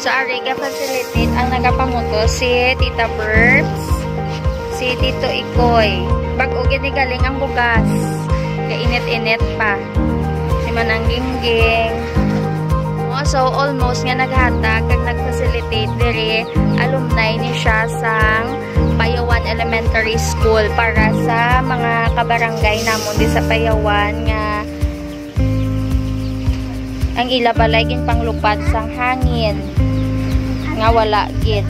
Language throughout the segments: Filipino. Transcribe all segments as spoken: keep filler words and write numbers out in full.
So, ari ka facilitate ang nagapanguto si Tita Burbs, si Tito Ikoy. Bago ginigaling ang bugas. Kainit-init pa. Si Manang Gingging. So, almost nga naghatag kag nag-facilitate diri alumni ni siya sa Payauan Elementary School para sa mga kabarangay namon di sa Payauan nga ang ila balay gin panglupad sang hangin nga wala gid.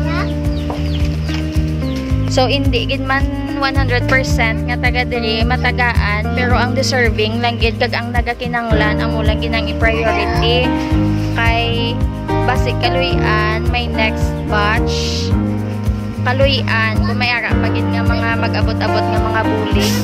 So hindi gid man one hundred percent nga taga diri matagaan, pero ang deserving lang gid kag ang nagakinanglan amo lang ginang i-priority kay basic kaluyan may next batch kaluyan kung may ara pa gid nga mga mag-abot-abot nga mga bully.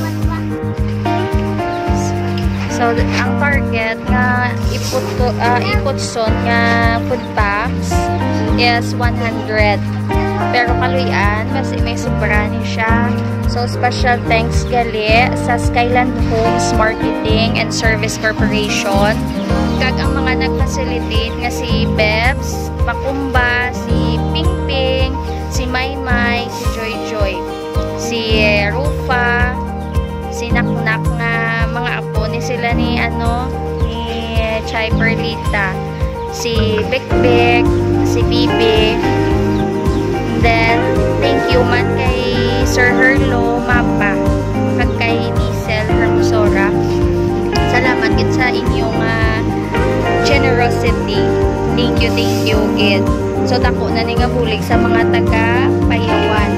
So, ang target nga iput, uh, iputson nga food packs is one hundred. Pero kaluyan, kasi may sobra ni siya. So, special thanks gali sa Skyland Homes Marketing and Service Corporation. Kag ang mga nag-facilitate nga si Bebs, Pakumba, si Pingping, si Maymay, si Joy Joy, si Rufa, si Naknak nga mga apo ni sila ni ano ni Chay Perlita, si Bekbek, si Bibi. Then thank you man kay Sir Herlo Mapa kag kay Diesel Hermosora. Salamat gid sa inyong uh, generosity. Thank you, thank you gid. So dako na ni nga bulig sa mga taga Payauan.